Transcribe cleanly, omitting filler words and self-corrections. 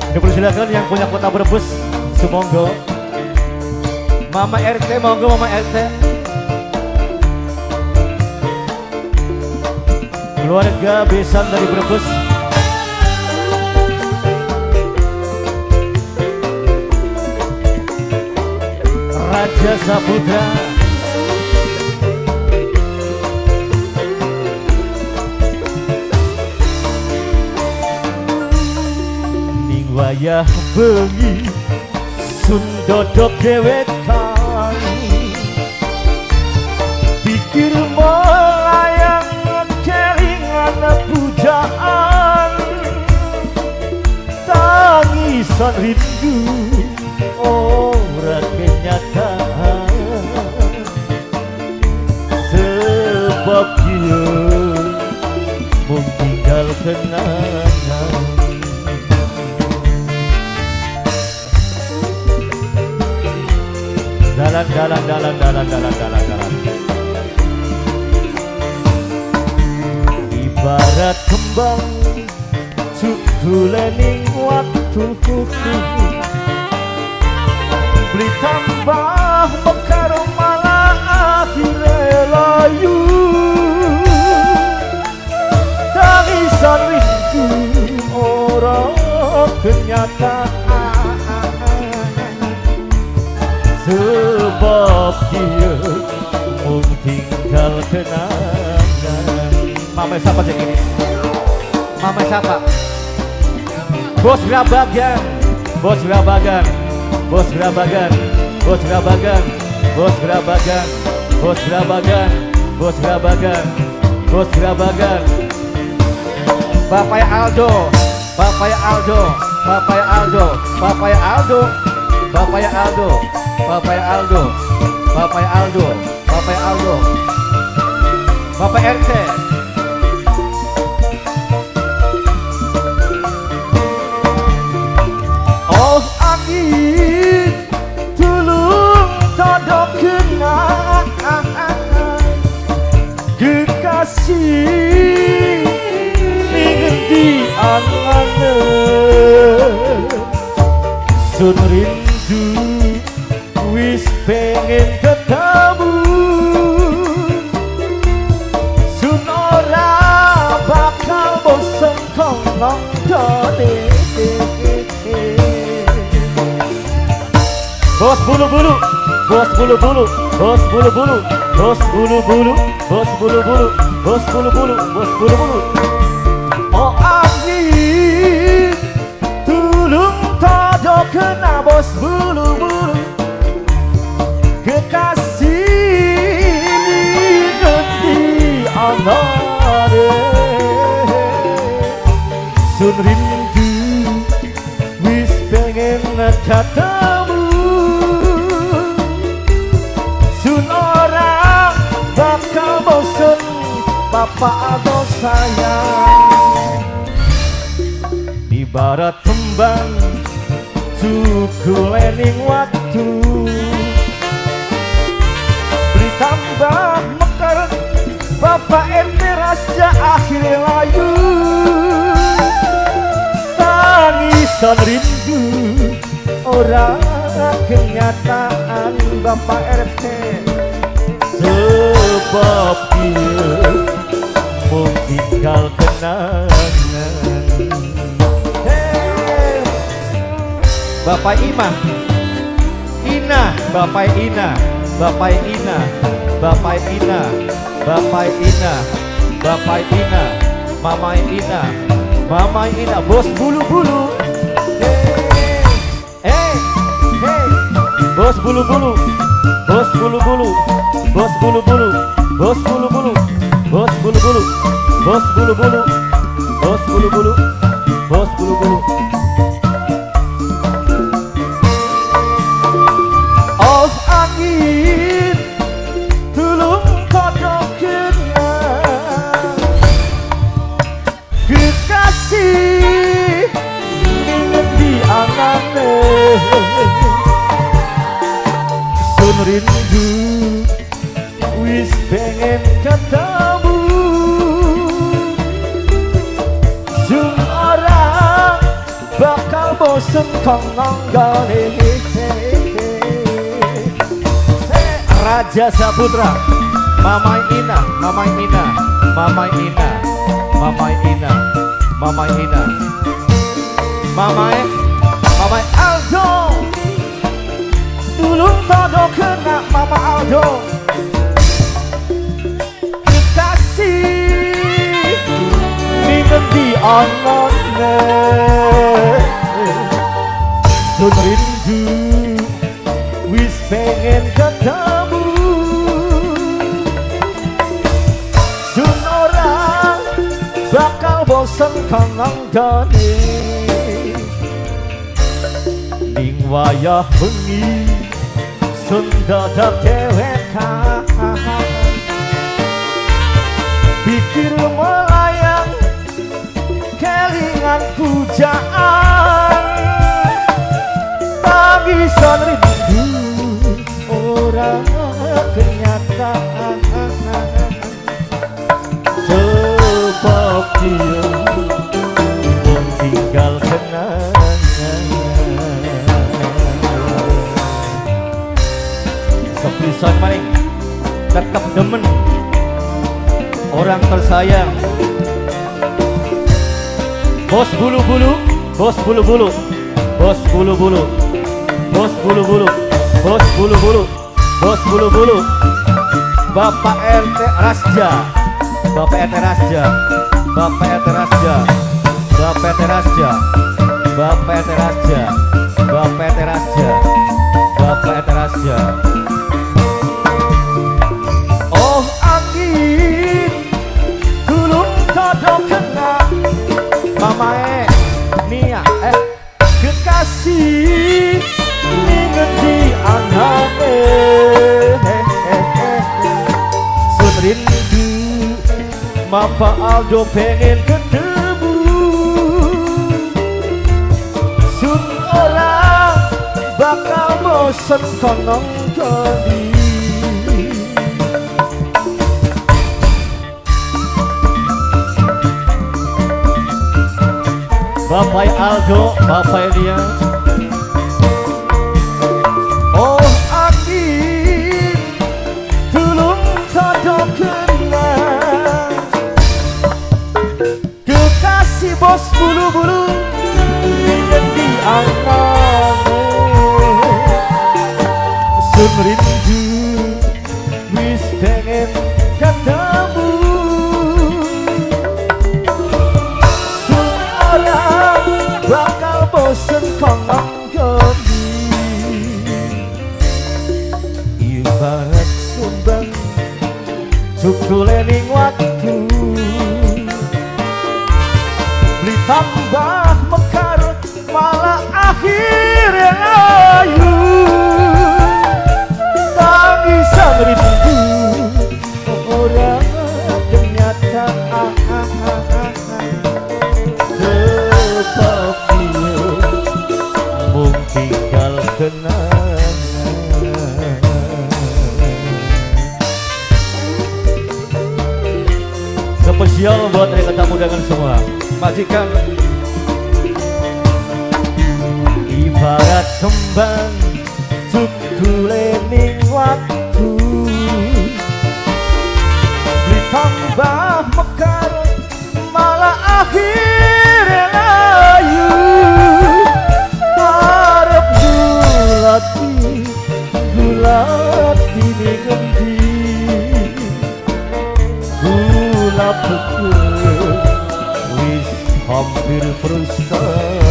Dipersilakan yang punya kota Brebes, sumonggo. Mama RT, monggo Mama RT. Keluarga besan dari Brebes. Raja Saputra. Ning wayah bengi sun dodok dewek kami, pikir melayang kelingan pujaan, tangisan rindu ora kenyataan, sebab dia mung tinggal kenangan. Dalan. Ibarat kembang cukulening waktu beli tambah mekar malah akhirnya layu, tangisan rindu orang kenyataan, sebab dia mung tinggal kenangan. Mama siapa jadi ini? Mama siapa? Bos Grabagan, Bos Grabagan, Bos Grabagan, Bos Grabagan, Bos Grabagan, Bos Grabagan, Bos Grabagan, Bos Grabagan. Bapak Aldo, Bapak Aldo, Bapak Aldo, Bapak Aldo, Bapak Aldo, Bapak Aldo, Bapak Aldo, Bapak Aldo, Bapak RT. Oh angin tulung todok kenangan, kekasih ingin diangan, sun rindu wis pengen ketemu, sun ora bakal bosen kong nonton. Bos bulu-bulu, bos bulu-bulu, bos bulu-bulu, bos bulu-bulu, bos bulu-bulu, bos bulu-bulu, bos bulu-bulu. Oh angin tulung todok kena bos bulu-bulu, kekasih ngerti angare, sun rindu wis pengen ketemu, sun orang bakal bosen bapak atau sayang. Ibarat kembang cukulening waktu beri tambah mekar, bapak RT raja akhirnya layu, tangisan rindu orang kenyataan bapak RT, sebab dia mau tinggal kenangan. Hey. Bapak Imah, Ina, Bapak Ina, Bapak Ina, Bapak Ina, Bapak Ina, Bapak Ina, Mama Ina, Mama Ina, bos bulu-bulu. Hey, bos bulu-bulu, bos bulu-bulu, bos bulu-bulu, bos bulu-bulu, bos bulu-bulu, bos bulu-bulu, bos bulu-bulu, bos bulu-bulu. Oh angin tulung todok kenang, kekasih ingin diangan, sun rindu wis pengen ketemu, sun orang bakal bosen kong nonggone. Raja Saputra, Mama Ina, Mama Ina, Mama Ina, Mama Ina, Mama Ina, Mama Aldo. Dulu todo kena Mama Aldo. Kekasih ingin dianone, sun rindu wis pengen ketemu. Sun orang bakal bosen kangen gane. Ning wayah bengi sun dadak dewekan, pikir melayang kelingan pujaan. Tangisan rindu orang kenyataan, sebab dia tinggal kenangan. Sepisan maning tetap demen orang tersayang. Bos bulu-bulu, bos bulu-bulu, bos bulu-bulu, bos bulu-bulu, bos bulu-bulu, bos bulu-bulu. Bapak RT Rasja, Bapak RT Rasja, Bapak RT Rasja, Bapak RT Rasja, Bapak RT Rasja, Bapak RT Rasja, Bapak RT Rasja. Oh angin gulung todong kena Mama Nia kekasih ingin dianane. Sun rindu Mama Aldo pengen ketemu. Sun orang bakal bosen konong kali. Bapak Aldo, Bapak Elia. Oh angin tulung todong kena, kekasih bos bulu-bulu ingin dianane. Sun rindu wis pengen ketemu. Bakal bosen konong goni. Ibarat kumbang cukule ning waktu, beli tambah mekar malah akhirnya layu. Tangisan rindu orang kenyataan, tinggal kenangan. Spesial buat rekan undangan semua, majikan. Ibarat kembang cukule ning waktu, beli tambah mekar malah akhirnya layu. Gulat ini ngendi, gula pekul wis hampir frustasi.